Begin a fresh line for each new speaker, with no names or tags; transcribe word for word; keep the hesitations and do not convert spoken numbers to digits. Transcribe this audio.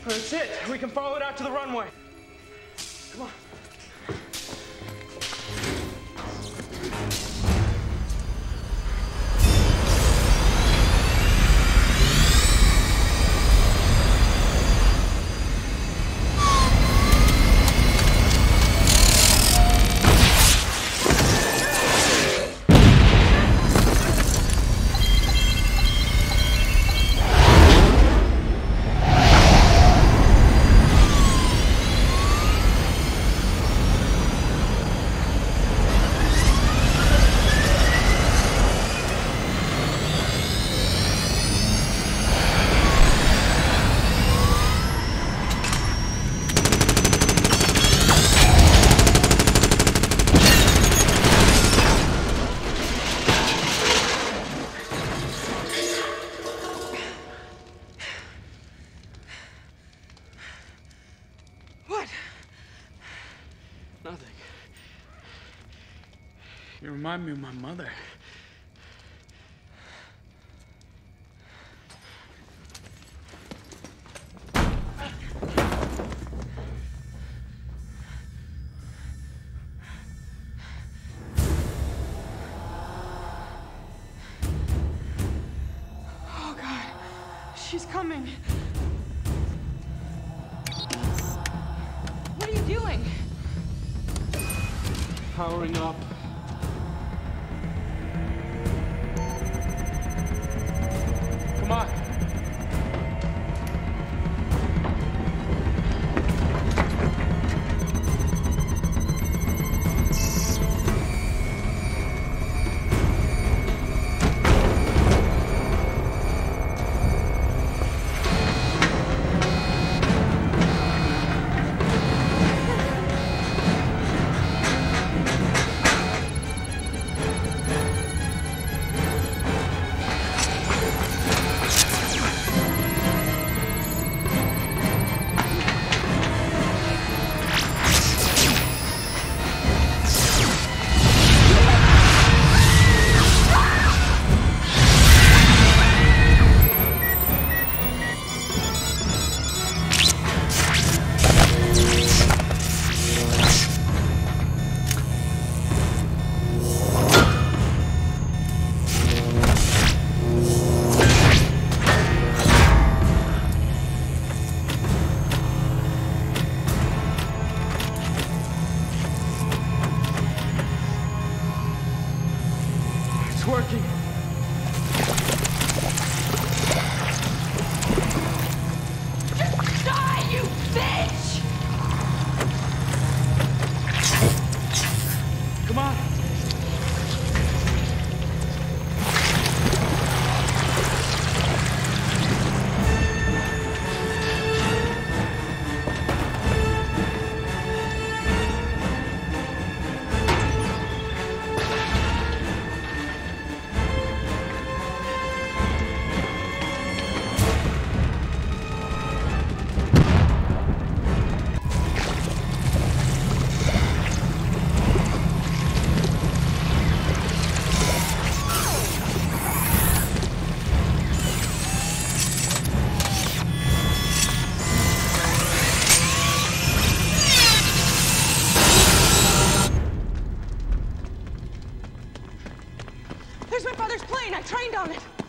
That's it. We can follow it out to the runway. Come on.
What?
Nothing. You remind me of my mother.
Oh, God. She's coming. What are you doing?
Powering up. Come on. It's working.
Just die, you bitch!
Come on.
There's my father's plane. I trained on it.